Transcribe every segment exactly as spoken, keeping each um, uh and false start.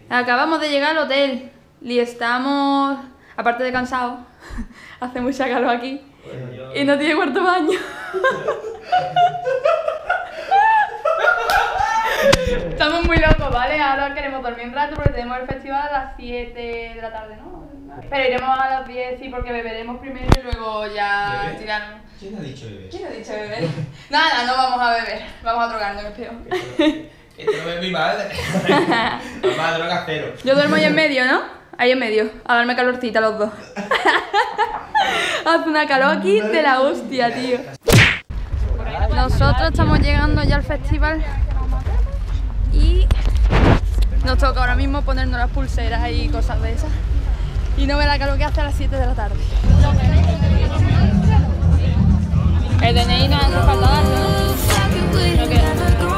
Acabamos de llegar al hotel y estamos, aparte de cansados, hace mucha calor aquí y no tiene cuarto baño. Estamos muy locos, ¿vale? Ahora queremos dormir un rato porque tenemos el festival a las siete de la tarde, ¿no? Pero iremos a las diez, sí, porque beberemos primero y luego ya ¿Beber? tirarnos. ¿Quién ha dicho beber? ¿Quién ha dicho beber? Nada, no vamos a beber, vamos a drogarnos, que es peor. Esto no es mi madre. Vamos a droga cero. Yo duermo ahí en medio, ¿no? Ahí en medio, a darme calorcita los dos. Hace una calor aquí de la hostia, tío. Nosotros estamos llegando ya al festival y nos toca ahora mismo ponernos las pulseras y cosas de esas. Y no ve la calor que hace a las siete de la tarde. El D N I no hace falta darlo, ¿no? ¿No queda?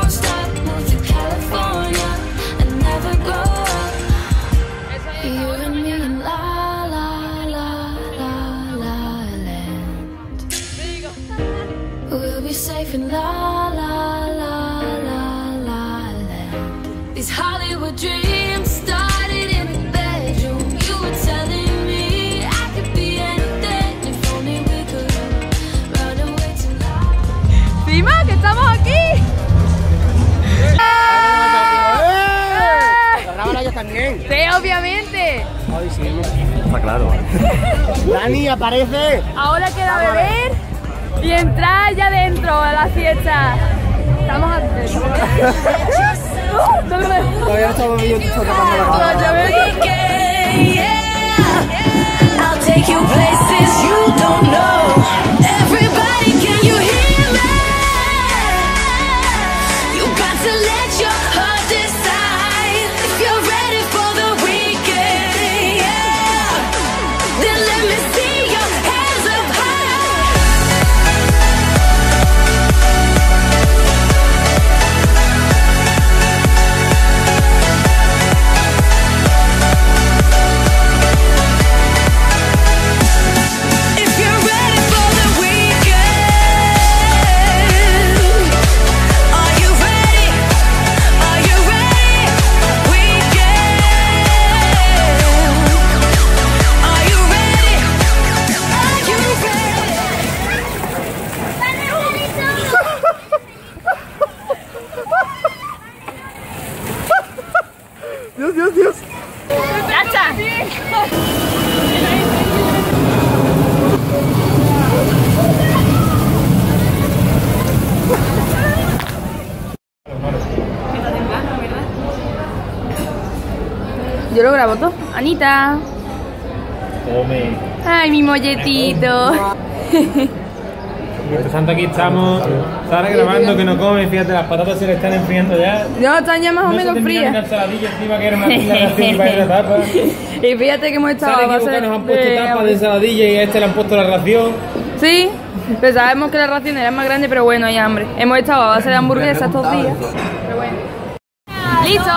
Safe in la la la la la land. These Hollywood dreams started in the bedroom. You were telling me I could be anything if only we could run away tonight. ¡Cima, que estamos aquí! ¿Graban ellos también? Sí, obviamente. Ay, sí, está claro. Dani, aparece. Ahora queda beber y entrar ya dentro de la fiesta. Estamos a... Todavía no estamos viendo esto tapando la cámara. I'll take you places you don't know. Everybody, can you hear me? You got to let your heart decide if you're ready for the weekend. Yeah. Then let me see your hands up high. If you're ready for the weekend, are you ready? Are you ready? Weekend, are you ready? Are you Dios, Dios, Dios. ¡Ya está! Yo lo grabo todo. Anita. Come. Ay, mi molletito. Mientras tanto aquí estamos, Sara grabando que no come, fíjate, las patatas se le están enfriando ya. No, están ya más o No se menos termina ni frías. la ensaladilla encima que era una ración para la tapa. Y fíjate que hemos estado Sara a base equivocada, nos han puesto de- tapas de ensaladilla y a este le han puesto la ración. Sí, pensábamos que la ración era más grande, pero bueno, hay hambre. Hemos estado a base de hamburguesas estos días. Pero bueno. ¡Listo!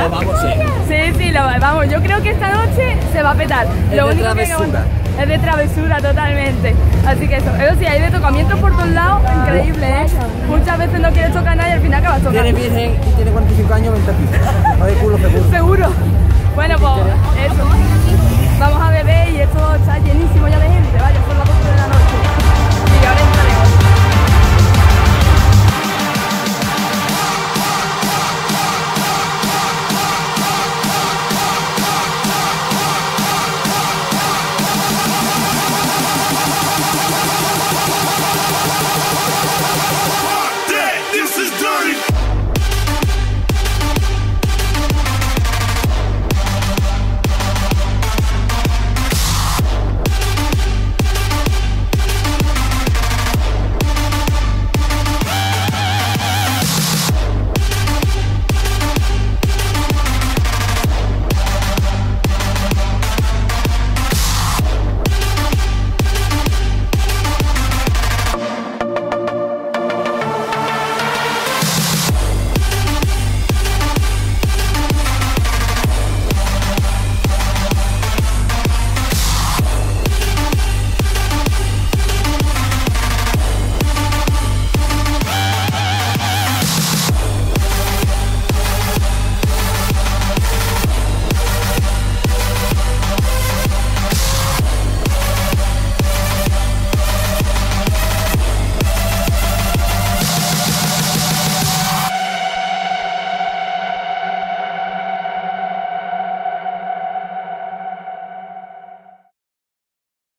¿no? Lo vamos a hacer. Sí, sí, lo, vamos, yo creo que esta noche se va a petar. Es lo de único que hay que travesura. aguantar es de travesura totalmente. Así que eso, eso sí, hay de tocamientos por todos lados, increíble, ¿eh? Muchas veces no quieres tocar a nadie y al final acabas tocando. Tiene virgen y tiene cuarenta y cinco años, veinte pisos. Va de culo seguro. Seguro. Bueno, pues eso. Vamos a beber y esto está llenísimo ya de gente, vaya, son las doce de la noche.